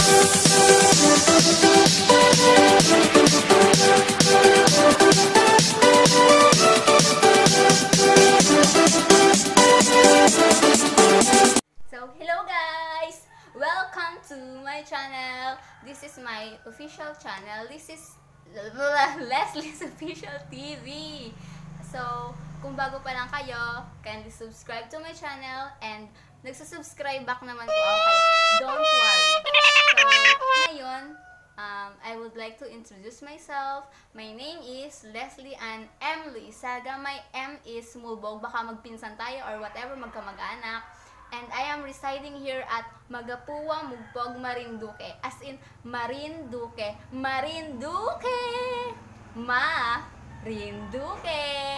Hello guys! Welcome to my channel. This is my official channel. This is Leslie's Official TV. So, kung bago pa lang kayo, kindly subscribe to my channel and nagsusubscribe back naman po ako kayo. Don't worry. So, ngayon, I would like to introduce myself. My name is Leslie Ann M. Luisaga. My M is Mulbog. Baka magpinsan tayo or whatever, magkamag-anak. And I am residing here at Magapua, Mugpog, Marinduque. As in, Marinduque. Marinduque! Marinduque!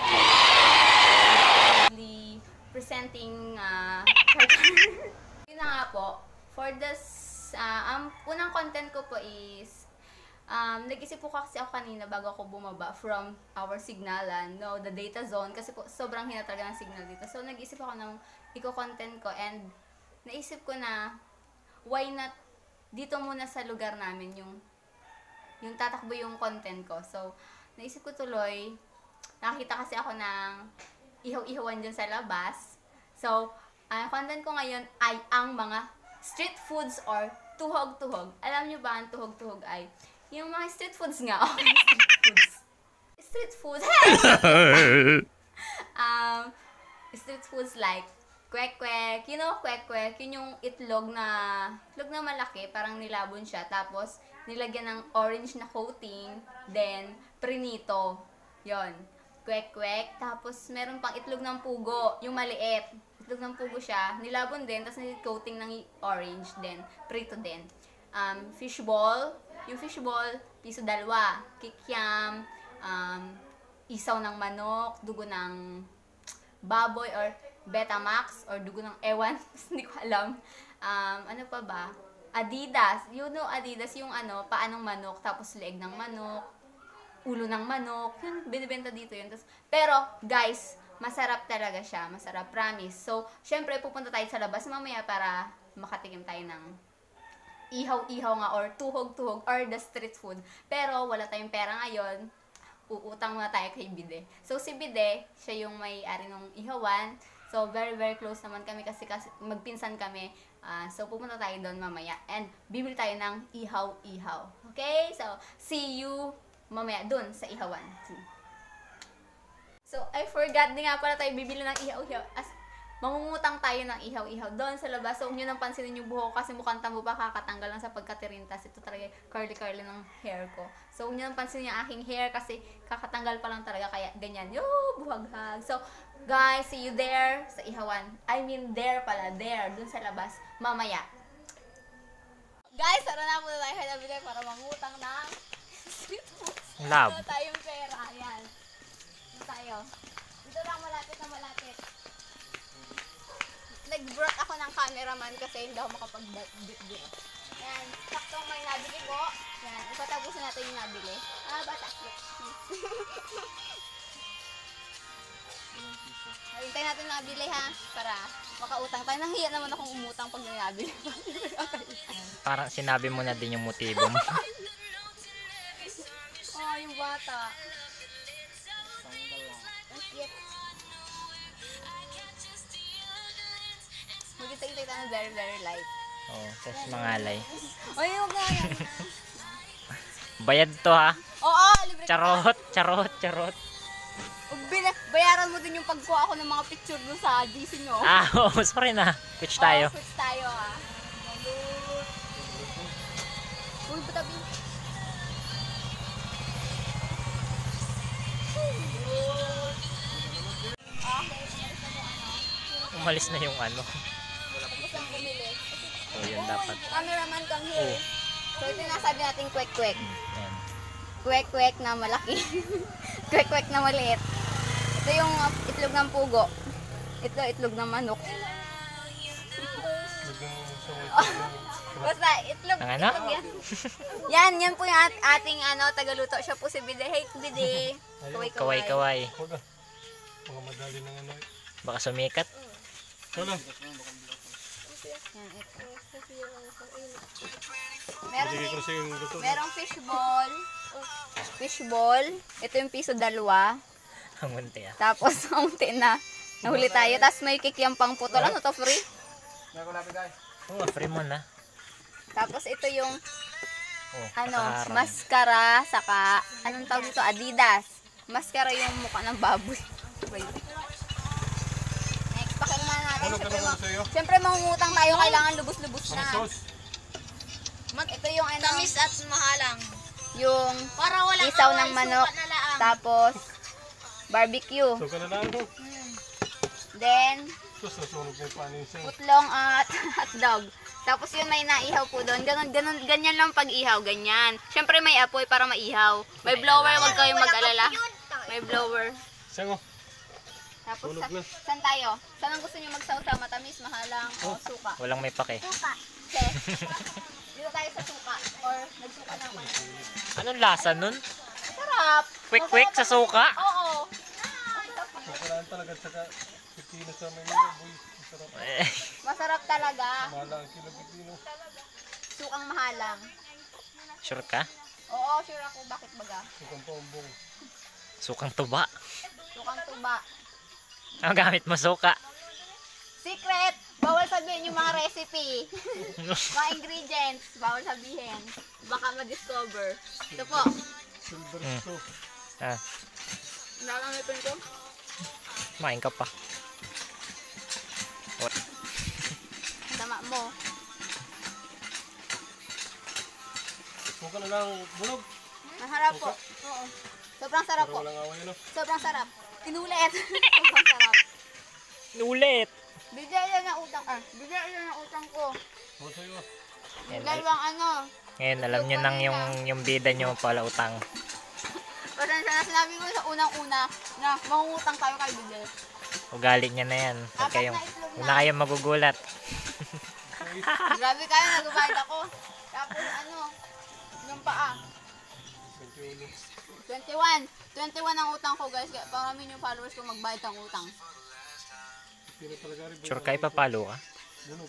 Presenting yun na nga po. For this, unang content ko po is, nag-isip po kasi ako kanina bago ako bumaba from our signalan, no, the data zone, kasi po sobrang hina talaga ng signal dito. So, nag-isip ako ng iko-content ko and naisip ko na why not dito muna sa lugar namin yung tatakbo yung content ko. So, naisip ko tuloy, nakita kasi ako ng ihaw-ihawan dyan sa labas. So, ang content ko ngayon ay ang mga street foods or tuhog-tuhog. Alam nyo ba ang tuhog-tuhog ay yung mga street foods nga. Okay, street foods. Street foods like kwek-kwek. You know, kwek-kwek, yun yung itlog na malaki, parang nilabon siya. Tapos, nilagyan ng orange na coating. Then, prinito. Yon, kwek-kwek. Tapos, meron pang itlog ng pugo, yung maliit. Itlog ng pugo siya, nilabon din, tapos coating ng orange. Then, prito din. Fishball. Yung fishball, piso 2. Kikiam. Isaw ng manok, dugo ng baboy or Betamax or dugo ng ewan. Hindi ko alam. Ano pa ba? Adidas. You know Adidas, yung paa ng manok, tapos leeg ng manok, ulo ng manok. Yun, binibenta dito yun. Pero, guys, masarap talaga siya. Masarap, promise. So, syempre, pupunta tayo sa labas mamaya para makatikim tayo ng ihaw-ihaw nga or tuhog-tuhog or the street food. Pero, wala tayong pera ngayon. Uutang muna tayo kay Bide. So, si Bide, siya yung may-ari ng ihawan. So, very, very close naman kami kasi magpinsan kami. So, pupunta tayo doon mamaya. And, bibili tayo ng ihaw-ihaw. Okay? So, see you mamaya doon sa ihawan. So, I forgot din nga pala tayo bibili ng ihaw-ihaw. Mangungutang tayo ng ihaw-ihaw doon sa labas. So, huwag nyo nang pansinin yung buhok kasi mukhang tamo pa kakatanggal lang sa pagkatirintas. Ito talaga curly-curly ng hair ko. So, huwag nyo nang pansinin yung aking hair kasi kakatanggal pa lang talaga. Kaya ganyan. Yo, buhaghag. So, guys, see you there sa ihawan. I mean, there pala. There. Doon sa labas. Mamaya. Guys, tara na muna tayo hanapin para mangutang ng street food. Lab. Dito tayong pera. Ayan. Dito tayo. Dito lang malapit na malapit. Nag-broke ako ng cameraman kasi hindi ako makapag-bit-bit. Yan. Saktong may nabili ko. Yan. Ipatapusin natin yung nabili. Bata. Hintayin natin nabili ha. Para makautang tayo. Nahiya naman akong umutang pag nabili. Parang sinabi mo na din yung motibo mo. Oh, yung bata. Ang cute. Magkita-kita tayo very, very light. Oo, tapos mangalay. Ay, huwag nga yan. Bayad to ha. Oo, libre ka. Charot. Bayaran mo din yung pagkuha ako ng mga picture doon sa GC nyo. Oo, sorry na. Pitch tayo. Pitch tayo ha. Uy, batabi. Umalis na yung ano. Tapos ang bumili. So, yun dapat. Cameraman, come here. So, ito yung nasabi natin kwek-kwek. Ayan. Kwek-kwek na malaki. Kwek-kwek na maliit. Ito yung itlog ng pugo. Ito, itlog ng manok. Basta, itlog Ano? yan. Yan po yung ating tagaluto. Siya po si Bide. Hey, Bide. Kaway. Mga madali ng ano. Baka sumikat. Wala. Yan, ito. Meron Bigay ko din, sa yung luto. merong fishball. Fishball. Ito yung piso 2. Ang munti ah. Tapos, kaunti na. Nahuli tayo. Tapos may kikiam pang putol. Ano to, free? Oh, free mo na. Tapos ito yung, Oh, ano, nakaharang. mascara, saka, anong tawag dito? Adidas. Mascara yung mukha ng baboy. Wait. Next, pakilman natin. Ano ka naman sa'yo? Siyempre, mangungutang tayo. Kailangan lubos-lubos Ang na. sauce. Ito yung, ano, Tamis at mahalang. yung Para walang isaw away, ng manok. suka na laang. Tapos, barbecue. So ka na lang ho. Then, Sus, nasunog na yung panin sa'yo. putlong at hotdog. Tapos yun may naihaw po doon. Ganyan lang pag ihaw, ganyan. Siyempre may apoy para maihaw. May blower, wag kayong mag-alala. May blower. Sa'yo. Tapos Sunog na. saan tayo? Saan ang gusto niyo magsaw-saw? Matamis, mahalang, o suka? Walang may pake. Suka. Okay. Dito tayo sa suka. Or nagsuka naman. Anong lasa nun? Sarap. Quick-quick sa suka? Oo. Makalaan talaga saka pipino sa Manila. Boy, masarap. Masarap talaga. Mahal ang kilo pipino. Sukang mahalang. Sure ka? Oo, sure ako. Bakit baga? Sukang paumbong. Sukang tuba. Sukang tuba. Ang gamit mo suka. Secret! Bawal sabihin yung mga recipe. Mga ingredients. Bawal sabihin. Baka ma-discover. Ito po. Silver Mm. stove. Ah, Nakangipin ko. main ka pa. Tama mo. Suka na lang bunog. Masarap po. Oo. Sobrang sarap Pero po. walang away no. Sobrang sarap. Inulit. Sobrang sarap. Ulit! Bigyan yan ng utang. Bigyan yan ng utang ko. O sa'yo. Dalawang ano. Ngayon, alam nyo nang yung bida nyo pala utang. Pasensya na sinabi ko sa unang-una na mangungutang tayo kay Bigel. Ugali niya na yan. Huwag Apat kayong, na itlog huwag na. na kayong magugulat. Grabe kayo, nagbabayad ako. Tapos ano, yung paa. 21. 21 ang utang ko guys. Kaya paramin yung followers ko magbayad ng utang. Pipino talaga rin. Sure kayo papalo ka? Bunog.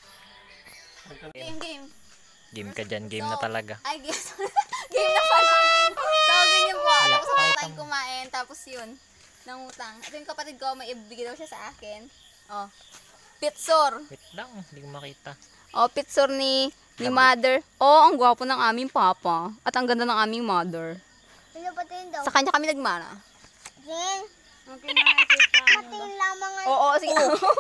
Game. Game ka dyan, game na talaga. Ay, game. Game na pala. So, ganyan po. Wala, Tapos kahit tayong kumain. Tapos yun, nangutang. Ito yung kapatid ko, may ibigay daw siya sa akin. Oh. Pitsor. Wait lang, hindi ko makita. Oh, pitsor ni mother. Oh, ang gwapo ng aming papa. At ang ganda ng aming mother. Ano ba ito daw? Sa kanya kami nagmana. Jen, Okay na, kita. pating lamang ang Oo, sige.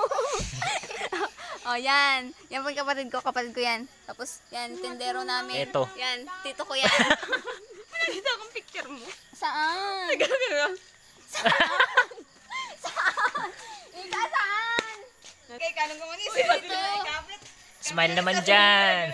Oh, yan. Yan po yung kapatid ko yan. Tapos, yan, tindero namin. Eto. Yan, tito ko yan. Dito akong picture mo. Saan? Saan? Ika, saan? Okay, kanong kumanis. Dito. Smile naman dyan!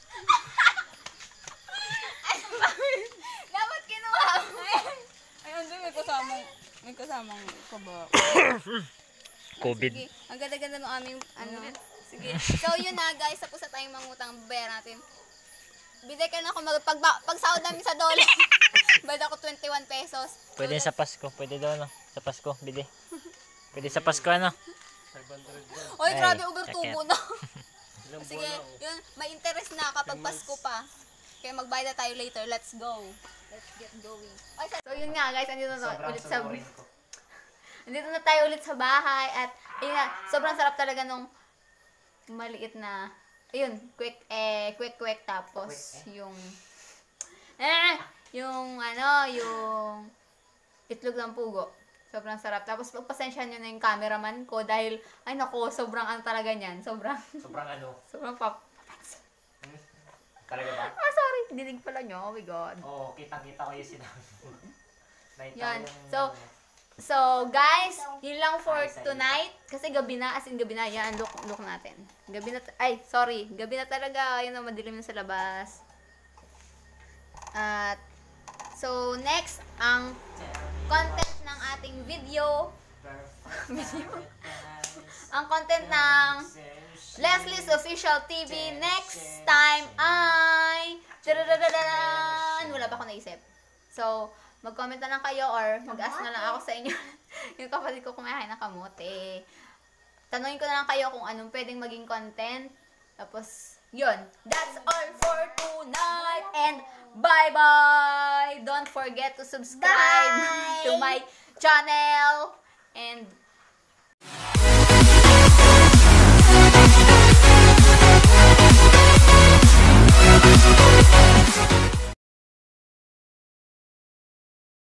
Dapat kinuha mo. Ay, andun, may kasamang kaba. COVID. Sige, ang ganda-ganda ng aming, ano. Sige. So, yun na, guys. Tapos na tayong mangutang. Bayaran natin. Biday ka na ako pag sahod namin sa dollar. Bayad ako 21 pesos. Pwede sa Pasko. Pwede daw, no? Sa Pasko, bili. Pwede sa Pasko, ano? 500 yan. Oy, Ay, grabe, over sakit. tubo na. Ilang Sige, buwan na oh. yun, may interest na kapag Pasko pa. Kaya magbayad na tayo later. Let's go. Let's get going. So, yun nga, guys. Andito na ulit sa... Andito na tayo ulit sa bahay. At, ayun nga, sobrang sarap talaga nung maliit na... Ayun, quick. Tapos, yung... yung itlog ng pugo. Sobrang sarap. Tapos, pagpasensya nyo na yung cameraman ko dahil, ay nako, sobrang ano talaga niyan. Sobrang ano? papansin. Talaga ba? Ah, sorry. Dinig pala nyo. Oh my God. Oo, kitang-kita ko yung sinabi mo. Yan. So, guys, yun lang for tonight. Kasi gabi na, as in gabi na. Yan, look natin. Gabi na, gabi na talaga. Yun na, madilim na sa labas. At, so, next, ang content ng ating video. Ang content ng Leslie's Official TV next time ay... Wala pa ako naisip. So, mag-comment na lang kayo or mag-ask na lang ako sa inyo. Yung kapatid ko kumain ng kamote. Tanungin ko na lang kayo kung anong pwedeng maging content. Tapos, yun. That's all for tonight! Bye-bye! Don't forget to subscribe Bye! to my channel. And